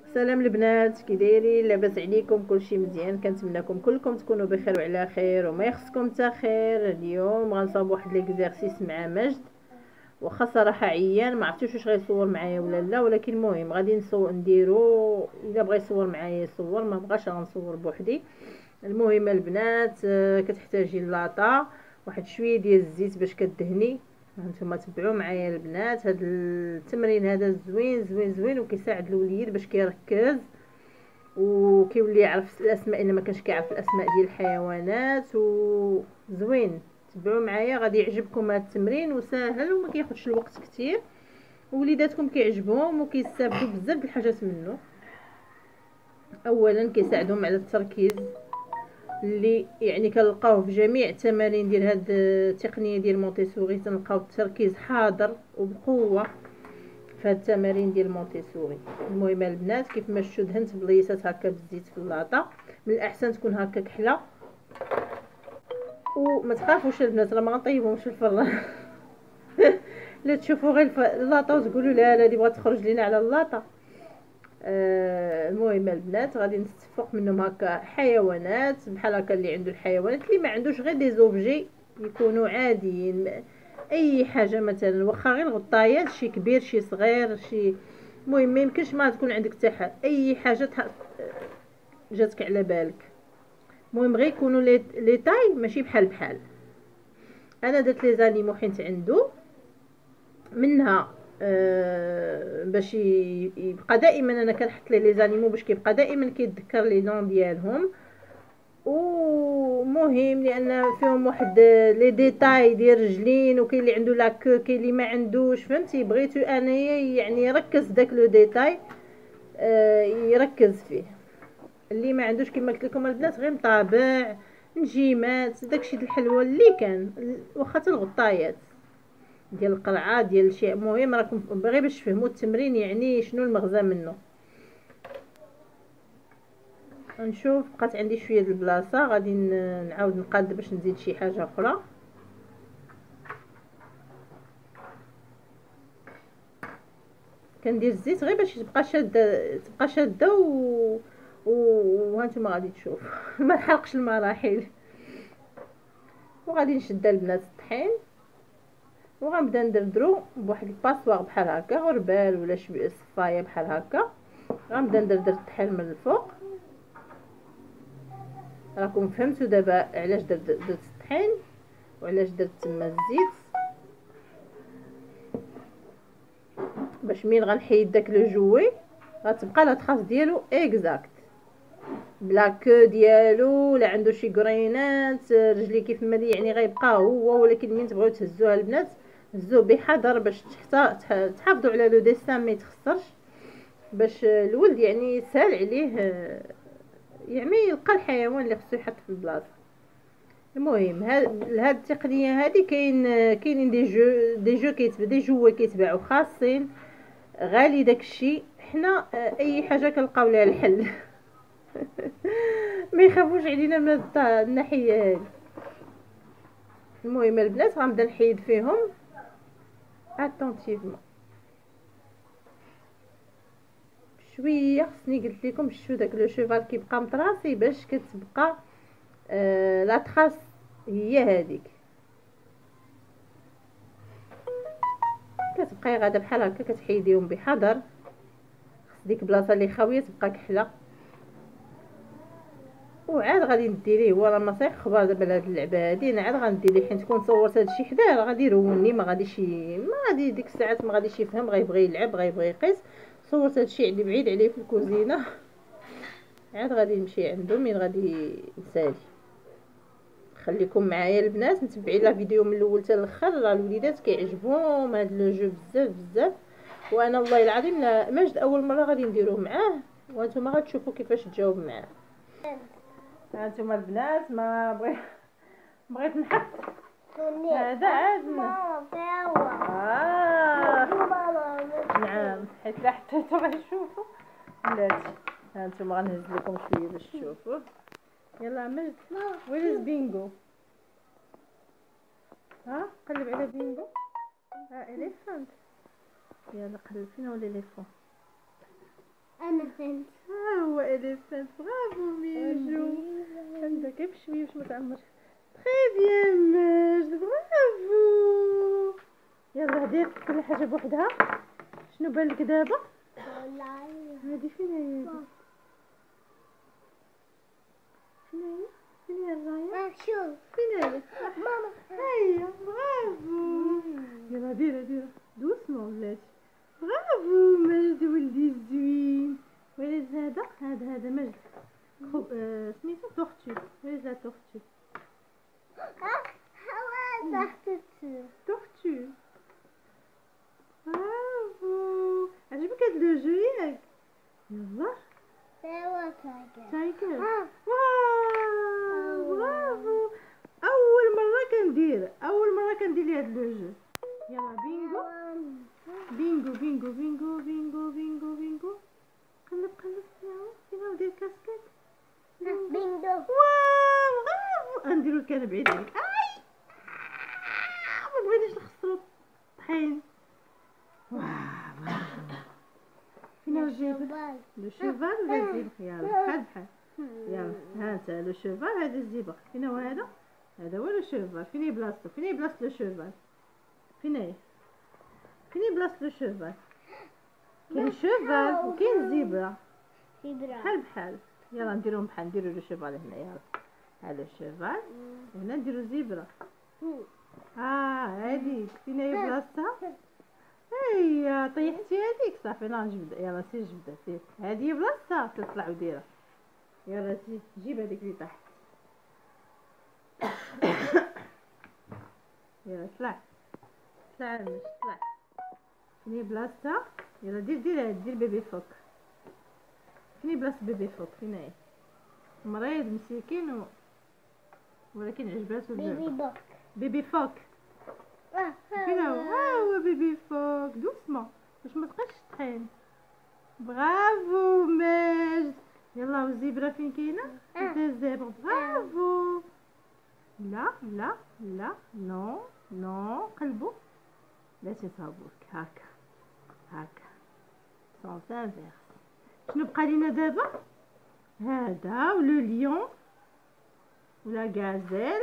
سلام البنات، كي دايرين؟ لاباس عليكم؟ كلشي مزيان؟ كنتمنىكم كلكم تكونوا بخير وعلى خير وما يخصكم حتى خير. اليوم غنصاوب واحد ليكزارسيس مع مجد. واخا صراحه عيان، ما عرفتش واش غيصور معايا ولا لا، ولكن المهم غادي نديرو. الا بغى يصور معايا يصور، ما بغاش غنصور بوحدي. المهم البنات، كتحتاجي لاطا، واحد شويه ديال الزيت باش كدهني. هانتوما تبعوا معايا البنات، هذا التمرين هذا زوين زوين زوين، وكيساعد الوليد باش كيركز وكيولي يعرف الاسماء الا ما كانش كيعرف الاسماء ديال الحيوانات. وزوين، تبعوا معايا غادي يعجبكم هذا التمرين، وسهل وما كياخذش الوقت كتير، ووليداتكم كيعجبهم وكيستافدوا بزاف د الحاجات منه. اولا كيساعدهم على التركيز، اللي يعني كنلقاوه في جميع التمارين ديال هاد التقنيه ديال مونتيسوري. تنلقاو التركيز حاضر وبقوه في هاد التمارين ديال مونتيسوري. المهم البنات، كيف ما شفتوا دهنت بليصات هكا بالزيت في اللاطه، من الاحسن تكون هكا كحله. وما تخافوش البنات، راه ما غنطيبهمش في الفران. لا تشوفوا غير اللاطه وتقولوا لا لا دي بغات تخرج لينا على اللاطه. المهم البنات، غادي نستفق منهم هكا حيوانات بحال هكا، اللي عنده الحيوانات، اللي ما عندوش غير دي زوبجي يكونوا عاديين. اي حاجه مثلا، واخا غير غطايات، شي كبير شي صغير شي، المهم ما يمكنش ما تكون عندك حتى حاجه، اي حاجه جاتك على بالك. المهم غير يكونوا لي تاي ماشي بحال بحال. انا درت لي زانيمو حيت عنده منها، باش يبقى دائما، انا كنحط لي زانيمو باش كيبقى دائما كيتذكر لي نون ديالهم. ومهم لان فيهم واحد لي ديتاي ديال رجلين، وكاين اللي عنده لاكو، كاين اللي ما عندوش، فهمتي؟ بغيتو انايا يعني يركز داك لو ديتاي، يركز فيه. اللي ما عندوش كما قلت لكم البنات غير مطابع نجيمات، داكشي د الحلوه اللي كان، واخا الغطايات ديال القرعه ديال الشيء. المهم راكم غير باش تفهموا التمرين يعني شنو المغزى منه. نشوف بقات عندي شويه د البلاصه، غادي نعاود نقاد باش نزيد شي حاجه اخرى. كندير الزيت غير باش تبقى شاده وهانتوما غادي تشوف. ما نحرقش المراحل. وغادي نشد البنات الطحين، وغنبدا ندردرو بواحد الباسواغ بحال هكا، غربال ولا شويه صفايه بحال هكا. غنبدا ندردر الطحين من الفوق. راكم فهمتوا دابا علاش درت الطحين وعلاش درت تما الزيت، باش مين غنحيد داك لو جوي غتبقى لا تخاص ديالو اكزاكت، بلا كو ديالو، ولا عنده شي قرينات رجلي كيف ما يعني غيبقى هو. ولكن مين تبغيو تهزوها البنات، هزوه بحذر باش تحافظوا على لو ديسان ما يتخسرش، باش الولد يعني سهل عليه، يعني يلقى الحيوان اللي خصو يحط في البلاصه. المهم هاد التقنيه هادي كاينين دي جو كيتباعوا خاصين، غالي داكشي. حنا اي حاجه كنلقاو لها الحل. ما يخافوش علينا من الناحيه هادي. المهم البنات غنبدا نحيد فيهم اتونتيفمون شويه. خصني قلت لكم شو داك لو شوفال كيبقى مطراسي باش كتبقى لا تراس هي هذيك، كتبقاي غاده بحال هكا كتحيديهم بحذر. خص ديك البلاصه اللي خاويه تبقى كحله. وعاد غادي نديريه، هو راه ما صايق خبار دابا لهاد اللعبه هادي. انا عاد غندير ليه حيت تكون صورت هادشي حداه، راه غادي يروني، ما غادي ديك الساعات ما غاديش يفهم، غيبغي يلعب غيبغي يقيس. صورت هادشي عندي بعيد عليه في الكوزينه. عاد غادي نمشي عنده من غادي نسالي. خليكم معايا البنات، متبعين لا فيديو من الاول حتى الاخر، راه الوليدات كيعجبهم هاد لو جو بزاف بزاف. وانا والله العظيم ماجد اول مره غادي نديروه معاه، وانتم غتشوفوا كيفاش تجاوب معاه. هانتوما البنات، ما بغيت نحط هذا عاد نعم، حيت لا حطيتو غنشوفوا بلاتي. هانتوما غنهز لكم شويه باش تشوفوا. يلا مجد، وين از بينغو؟ ها قلب على بينغو. ها اليفانت. يلا قلب، فين هو الاليفون؟ انا ها هو اليفانت. برافو ميجو. عندك بشويه باش ما تعمرش. تري بيان ماجد، برافو. يلا دير كل حاجه بوحدها. شنو بان لك دابا؟ هادي فين هي؟ فين هي الرايه؟ شوف فين هي ماما. هيا؟ برافو. يلا ديرها دوسمون ولاتي. برافو ماجد ولدي الزوين. ولد هذا ماجد سميتو تورتو. ولد لا تورتو. تورتو. برافو. عجبك هاد لو جو ياك؟ يلا تايجر. واو برافو. اول مره كندير لي هاد لو جو. يلا بينغو بينغو بينغو بينغو بينغو بينغو بينغو. قلب فينا دير كاسكيت. بينغو. واو برافو. نديرو الكان بعيد عليك. اي ما بغيناش نخسرو الطحين. واو فينا الزبر. لو شوفال ولا الزبر؟ يلا بحال يلا ها انت لو شوفال هذا الزبر. فين هو هذا هو لو شوفال. فين بلاصتو؟ فين بلاصه لو شوفال؟ فين بلاصه لو شوفال؟ كاين شوفال وكاين زبرة بحال. يلا نديروهم بحال. نديرو لو شوفال هنا. يلا ها لو شوفال هنا نديرو زبرة. هذيك فين هي بلاصتها؟ هيا طيحتي هذيك صافي. نجبد. يلا سير جبدها سير. هذه بلاصتها تطلع وديرها. يلا جيب هذيك اللي تحت. يلا طلع عمش طلع. فين بلاصتها؟ يلا دير بيبي فوك. فين بلاصه بيبي فوك؟ فين هي؟ مريض مسكين ولكن عجباتو اللعبه. بيبي فوك فين هو؟ هو بيبي فوك. دوسمون باش ما تبقاش تطحين. برافو ماجد. يلا والزبرة فين كاينه؟ الزبر. برافو. لا نو قلبو. لا تصابوك هكا سونس انفيرس. شنو بقى لينا دابا؟ هذا ولو ليون ولا غازيل.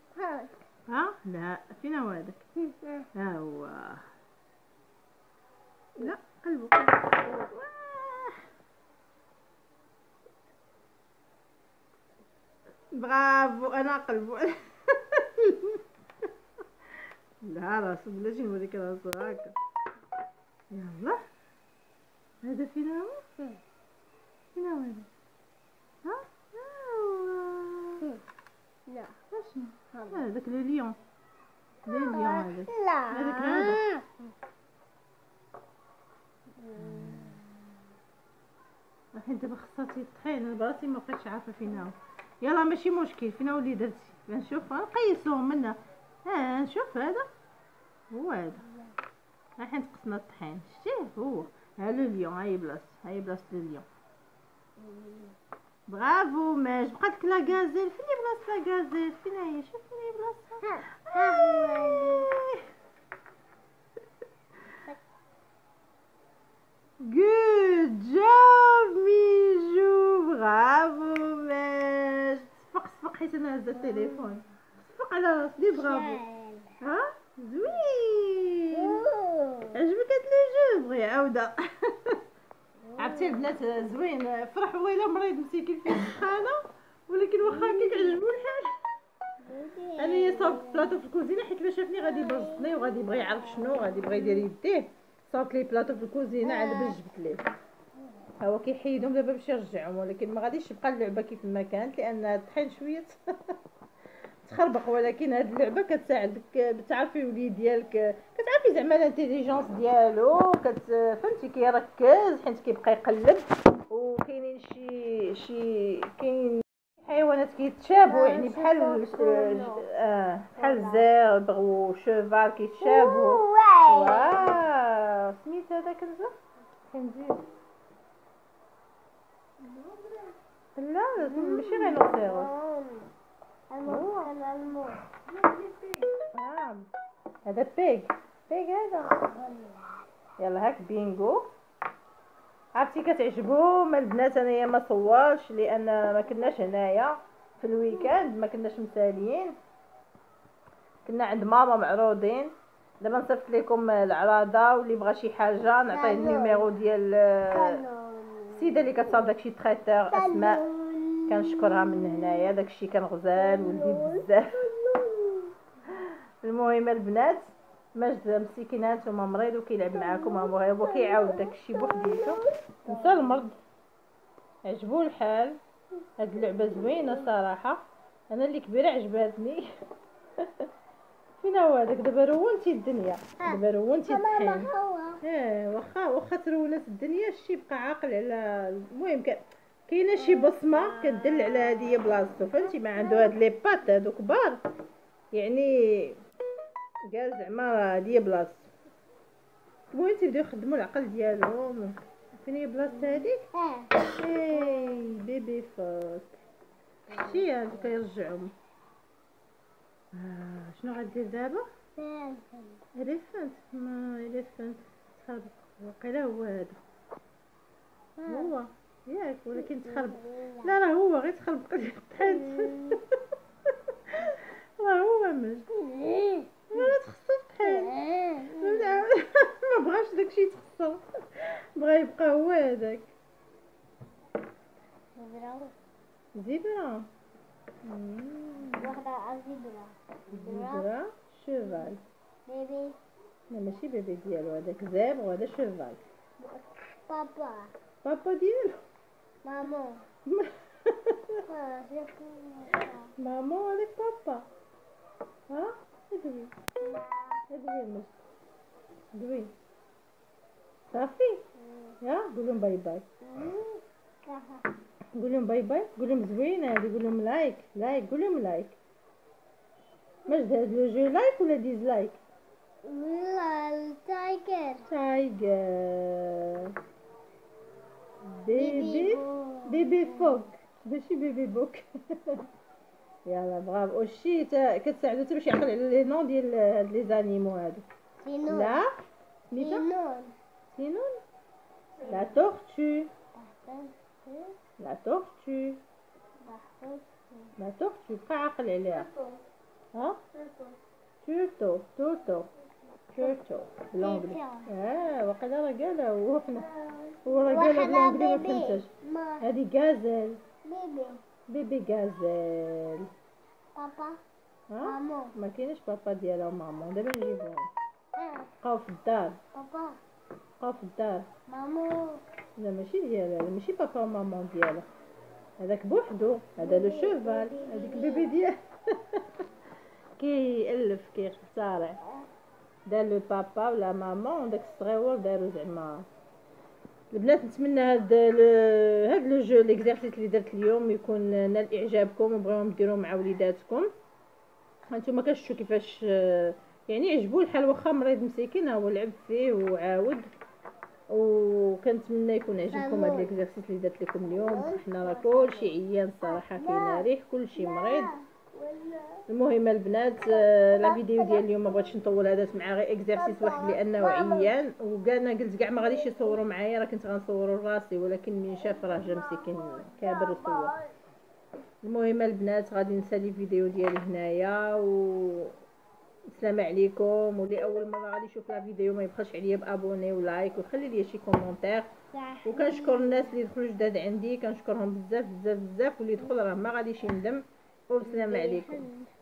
لا فين هو هذاك؟ ها هو. لا قلبو. برافو. انا قلبو. لا راسو بلاتي نوريك راسو هكا. يلا هذا فين هو؟ فين هو هذا؟ هو. لا شنو هذاك لو ليون؟ هذاك. لا هذا الحين دابا خصاتي الطحين. انا براسي ما بقيتش عارفه فين هو. يلا ماشي مشكل. فين هو اللي درتي؟ نشوف نقيسوهم منا. نشوف هذا هو. هذا الحين تقصنا الطحين. شتيه هو. ها لو ليون. هاي بلاصه لو ليون. برافو ماج. بقات لك لا غازيل. فين بلاصه لا غازيل؟ فين هي؟ شوف فين هي بلاصتها. Good job ميجو. برافو ماج. صفق حيت انا هزت التليفون. صفق على راسي. برافو. زوين. عجبك هاد لو جو؟ بغي عاودة. عرفتي البنات زوين. فرح ويلا مريض مسكين فيه السخانه ولكن واخا هكاك عجبو الحال. انا صاوبت بلاطو في الكوزينه حيت ما شافني غادي يبسطني وغادي يبغي يعرف شنو غادي يبغي يدير يديه. صاوبت لي بلاطو في الكوزينه عاد باش جبت ليه. ها هو كيحيدهم دابا باش يرجعهم ولكن ما غاديش تبقى اللعبه كيف ما كانت لان الطحين شويه تخربق. ولكن هاد اللعبه كتساعدك تعرفي وليد ديالك. كتعرفي زعما الانتيليجونس ديالو. فهمتي كيركز حيت كيبقى يقلب. وكاينين كاين حيوانات كيتشابهوا يعني بحال الزربر وشوفال كيتشابهوا. واو سميت هذا كنزه خنزير. لا ماشي رينوسيروس. هذا بيج هذا. يلا هاك بينغو. عرفتي كتعجبهم البنات. انايا ما صورش لان ما كناش هنايا في الويكاند، ما كناش مساليين، كنا عند ماما معروضين. دابا نصيفط لكم العراضه، واللي بغى شي حاجه نعطيه النيميرو ديال السيده اللي كتصاوب داكشي تريتور اسماء، كنشكرها من هنايا. داكشي كان غزال ولذيذ بزاف. المهم البنات ماجد مسكين هانتوما مريض وكيلعب معاكم، هو كيعاود داكشي بوحديتو، نسى المرض. عجبو الحال. هاد اللعبه زوينه صراحه، انا اللي كبيره عجباتني. فين هو هذاك؟ دابا رونتي الدنيا، دابا رونتي الطحين. واخا ترونت الدنيا الشي بقى عاقل على. المهم كاينه شي بصمه كتدل على هذه بلاصتو، فهمتي؟ ما عنده هاد لي بات هادو كبار، يعني قال زعما هادي بلاصتو. المهم تيبداو يخدموا العقل ديالهم. فين هي بلاصه هذيك؟ بيبي فوك شتي هادو كيرجعهم. شنو غدير دابا؟ اليفانت. ما اليفانت تخربق وقيلا هو هذا هو ياك، ولكن تخربق. لا راه هو غير تخربق الطحين. راه هو مجد ولا تخصو الطحين. ما بغاش داكشي تخصو، بغا يبقى هو هذاك زبرة. واحدة زبرة شوفال. بيبي لا ماشي بيبي ديالو هذاك زبر، وهذا شوفال. بابا بابا ديالو. مامو مامو هذاك بابا. ها ادوي ادوي مش دوي صافي. يا قول لهم باي باي، قول لهم باي باي، قول لهم زوينه هذه، قول لهم لايك لايك، قول لهم لايك. ماجد هاد لو جو لايك ولا ديزلايك؟ لا التايجر تايجر. بيبي بيبي فوق ماشي بيبي بوك. يلا برافو. وشي كتساعدو حتى باش يعقل على لي نون ديال هاد لي زانيمو هادو. سينون لا سميتها سينون سينون. لا تورتو، لا تورتو، لا تورتو بقى عاقل عليها. ها تورتو تورتو تورتو بالانجلي. وقيلا راه قالها هو حنا، هو راه قالها بالانجلي ما فهمتش. هادي غازيل. بيبي بيبي غازيل. بابا ها مامو ما كاينش بابا ديالها وماما، دابا نجيبوهم. بقاو في الدار، بابا بقاو في الدار. مامو لا ماشي ديالها، لا ماشي بابا وماما ديالها، هذاك بوحدو، هذا لو شوفال، هذيك بيبي ديال. كيألف كيخترع، دار لو بابا ولا ماما وداك الصغيور دارو زعما. البنات نتمنى هاد لو جو ليكزارسيس اللي درت اليوم يكون نال اعجابكم وبغيوهم ديروه مع وليداتكم. هانتوما كتشوفوا كيفاش يعني عجبو الحال، واخا مريض مسكين هو لعب فيه وعاود. وكنتمنى يكون عجبكم هاد ليكزارسيس اللي درت لكم اليوم. حنا راه كلشي عيان صراحه، كاينه ريح كلشي مريض. المهم البنات لا فيديو ديال اليوم ما بغيتش نطول، هذا مع غير اكزارسيس واحد لانه عيان، وكاع قلت كاع ما غاديش يصوروا معايا، راه كنت غنصوروا راسي، ولكن من شاف راه جا مسكين كابر وصور. المهم البنات غادي نسالي الفيديو ديالي هنايا، و السلام عليكم. واللي اول مره غادي يشوف لا فيديو ما يبخلش عليا بابوني ولايك وخلي لي شي كومونتير. وكنشكر الناس اللي دخلوا جداد عندي، كنشكرهم بزاف بزاف بزاف، واللي دخل راه ما غاديش يندم. والسلام عليكم.